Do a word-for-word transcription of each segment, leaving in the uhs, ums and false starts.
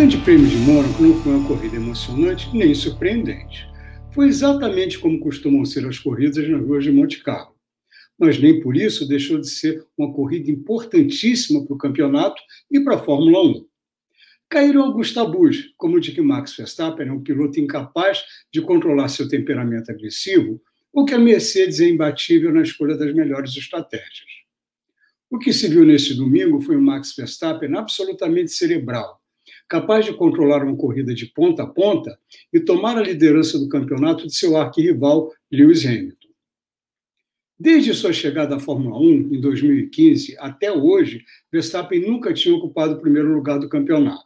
Grande Prêmio de Mônaco não foi uma corrida emocionante nem surpreendente. Foi exatamente como costumam ser as corridas nas ruas de Monte Carlo. Mas nem por isso deixou de ser uma corrida importantíssima para o campeonato e para a Fórmula um. Caíram alguns tabus, como o de que Max Verstappen é um piloto incapaz de controlar seu temperamento agressivo, ou que a Mercedes é imbatível na escolha das melhores estratégias. O que se viu neste domingo foi o Max Verstappen absolutamente cerebral, capaz de controlar uma corrida de ponta a ponta e tomar a liderança do campeonato de seu arquirrival Lewis Hamilton. Desde sua chegada à Fórmula um, em dois mil e quinze, até hoje, Verstappen nunca tinha ocupado o primeiro lugar do campeonato.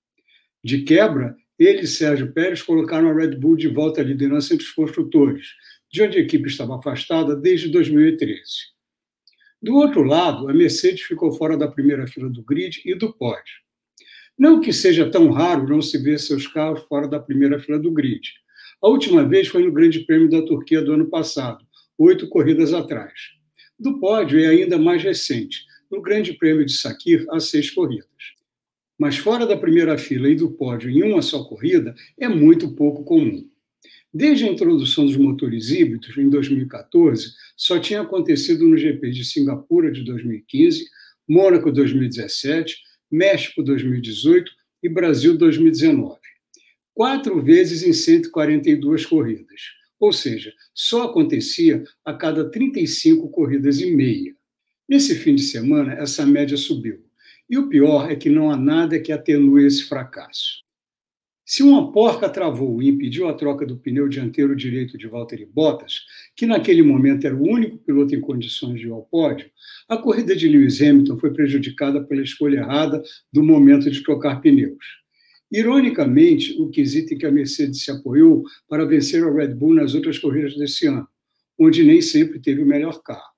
De quebra, ele e Sérgio Pérez colocaram a Red Bull de volta à liderança entre os construtores, de onde a equipe estava afastada desde dois mil e treze. Do outro lado, a Mercedes ficou fora da primeira fila do grid e do pódio. Não que seja tão raro não se ver seus carros fora da primeira fila do grid. A última vez foi no Grande Prêmio da Turquia do ano passado, oito corridas atrás. Do pódio é ainda mais recente, no Grande Prêmio de Sakir, há seis corridas. Mas fora da primeira fila e do pódio em uma só corrida é muito pouco comum. Desde a introdução dos motores híbridos, em dois mil e quatorze, só tinha acontecido no G P de Singapura de dois mil e quinze, Mônaco dois mil e dezessete, México dois mil e dezoito e Brasil dois mil e dezenove. Quatro vezes em cento e quarenta e duas corridas. Ou seja, só acontecia a cada trinta e cinco corridas e meia. Nesse fim de semana, essa média subiu. E o pior é que não há nada que atenue esse fracasso. Se uma porca travou e impediu a troca do pneu dianteiro direito de Valtteri Bottas, que naquele momento era o único piloto em condições de ir ao pódio, a corrida de Lewis Hamilton foi prejudicada pela escolha errada do momento de trocar pneus. Ironicamente, o quesito em que a Mercedes se apoiou para vencer a Red Bull nas outras corridas desse ano, onde nem sempre teve o melhor carro.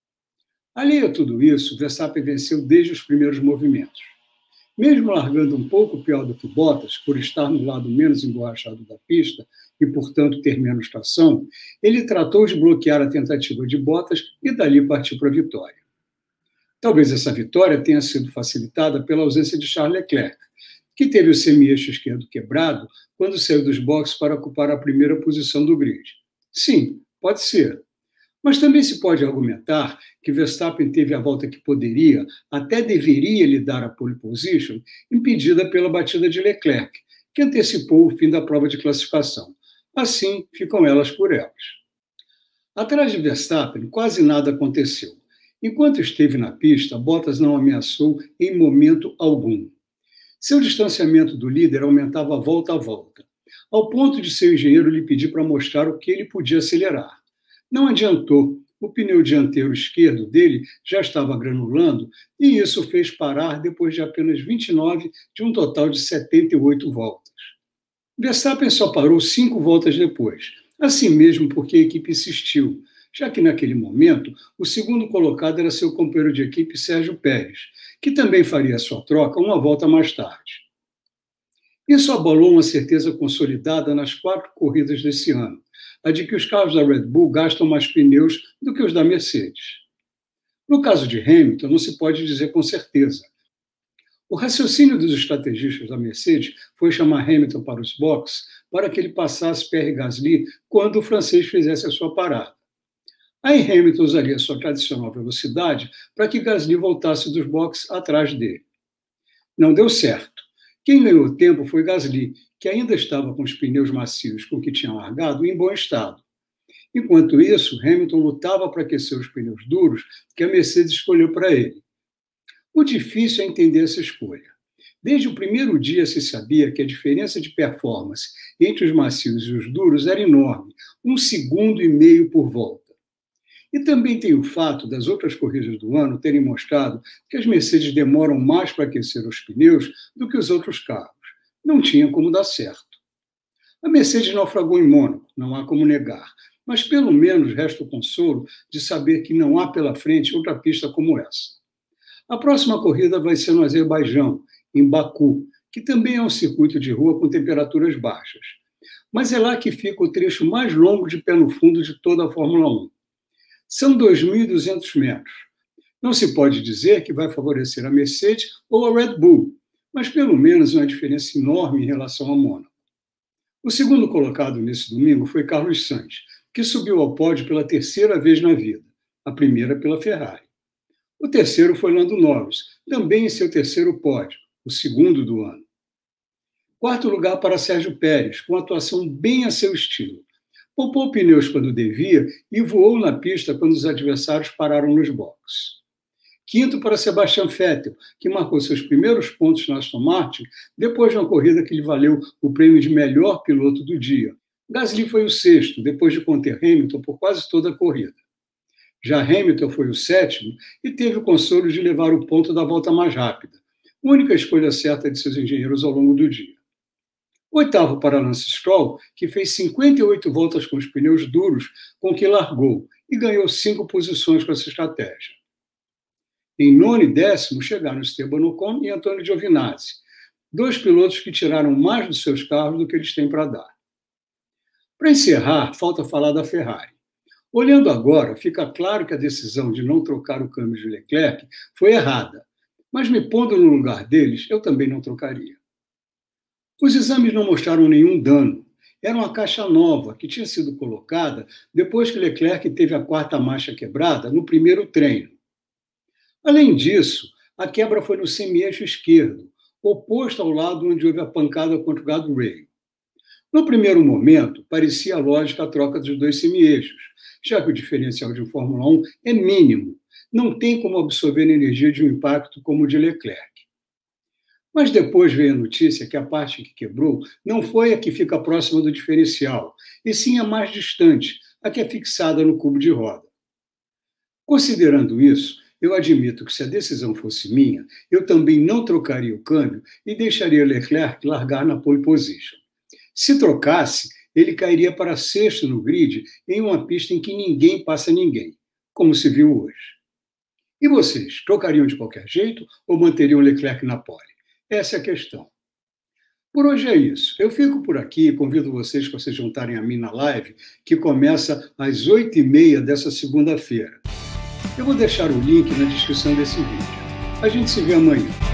Alheio a tudo isso, Verstappen venceu desde os primeiros movimentos. Mesmo largando um pouco pior do que Bottas, por estar no lado menos emborrachado da pista e, portanto, ter menos tração, ele tratou de bloquear a tentativa de Bottas e dali partiu para a vitória. Talvez essa vitória tenha sido facilitada pela ausência de Charles Leclerc, que teve o semi-eixo esquerdo quebrado quando saiu dos boxes para ocupar a primeira posição do grid. Sim, pode ser. Mas também se pode argumentar que Verstappen teve a volta que poderia, até deveria lhe dar a pole position, impedida pela batida de Leclerc, que antecipou o fim da prova de classificação. Assim, ficam elas por elas. Atrás de Verstappen, quase nada aconteceu. Enquanto esteve na pista, Bottas não ameaçou em momento algum. Seu distanciamento do líder aumentava volta a volta, ao ponto de seu engenheiro lhe pedir para mostrar o que ele podia acelerar. Não adiantou, o pneu dianteiro esquerdo dele já estava granulando e isso fez parar depois de apenas vinte e nove de um total de setenta e oito voltas. Verstappen só parou cinco voltas depois, assim mesmo porque a equipe insistiu, já que naquele momento o segundo colocado era seu companheiro de equipe Sérgio Pérez, que também faria sua troca uma volta mais tarde. Isso abalou uma certeza consolidada nas quatro corridas desse ano, a de que os carros da Red Bull gastam mais pneus do que os da Mercedes. No caso de Hamilton, não se pode dizer com certeza. O raciocínio dos estrategistas da Mercedes foi chamar Hamilton para os boxes para que ele passasse Pierre Gasly quando o francês fizesse a sua parada. Aí Hamilton usaria sua tradicional velocidade para que Gasly voltasse dos boxes atrás dele. Não deu certo. Quem ganhou tempo foi Gasly, que ainda estava com os pneus macios com que tinha largado em bom estado. Enquanto isso, Hamilton lutava para aquecer os pneus duros que a Mercedes escolheu para ele. O difícil é entender essa escolha. Desde o primeiro dia se sabia que a diferença de performance entre os macios e os duros era enorme, um segundo e meio por volta. E também tem o fato das outras corridas do ano terem mostrado que as Mercedes demoram mais para aquecer os pneus do que os outros carros. Não tinha como dar certo. A Mercedes naufragou em Mônaco, não há como negar, mas pelo menos resta o consolo de saber que não há pela frente outra pista como essa. A próxima corrida vai ser no Azerbaijão, em Baku, que também é um circuito de rua com temperaturas baixas. Mas é lá que fica o trecho mais longo de pé no fundo de toda a Fórmula um. São dois mil e duzentos metros. Não se pode dizer que vai favorecer a Mercedes ou a Red Bull, mas pelo menos uma diferença enorme em relação ao Mônaco. O segundo colocado nesse domingo foi Carlos Sainz, que subiu ao pódio pela terceira vez na vida, a primeira pela Ferrari. O terceiro foi Lando Norris, também em seu terceiro pódio, o segundo do ano. Quarto lugar para Sérgio Pérez, com atuação bem a seu estilo. Poupou pneus quando devia e voou na pista quando os adversários pararam nos boxes. Quinto para Sebastian Vettel, que marcou seus primeiros pontos na Aston Martin depois de uma corrida que lhe valeu o prêmio de melhor piloto do dia. Gasly foi o sexto, depois de conter Hamilton por quase toda a corrida. Já Hamilton foi o sétimo e teve o consolo de levar o ponto da volta mais rápida, única escolha certa de seus engenheiros ao longo do dia. Oitavo para Lance Stroll, que fez cinquenta e oito voltas com os pneus duros com que largou e ganhou cinco posições com essa estratégia. Em nono e décimo chegaram Esteban Ocon e Antonio Giovinazzi, dois pilotos que tiraram mais dos seus carros do que eles têm para dar. Para encerrar, falta falar da Ferrari. Olhando agora, fica claro que a decisão de não trocar o câmbio de Leclerc foi errada, mas me pondo no lugar deles, eu também não trocaria. Os exames não mostraram nenhum dano. Era uma caixa nova que tinha sido colocada depois que Leclerc teve a quarta marcha quebrada no primeiro treino. Além disso, a quebra foi no semi-eixo esquerdo, oposto ao lado onde houve a pancada contra o guardrail. No primeiro momento, parecia lógica a troca dos dois semi-eixos, já que o diferencial de Fórmula um é mínimo, não tem como absorver a energia de um impacto como o de Leclerc. Mas depois veio a notícia que a parte que quebrou não foi a que fica próxima do diferencial, e sim a mais distante, a que é fixada no cubo de roda. Considerando isso, eu admito que se a decisão fosse minha, eu também não trocaria o câmbio e deixaria Leclerc largar na pole position. Se trocasse, ele cairia para sexto no grid em uma pista em que ninguém passa ninguém, como se viu hoje. E vocês, trocariam de qualquer jeito ou manteriam Leclerc na pole? Essa é a questão. Por hoje é isso. Eu fico por aqui e convido vocês para se juntarem a mim na live, que começa às oito e meia dessa segunda-feira. Eu vou deixar o link na descrição desse vídeo. A gente se vê amanhã.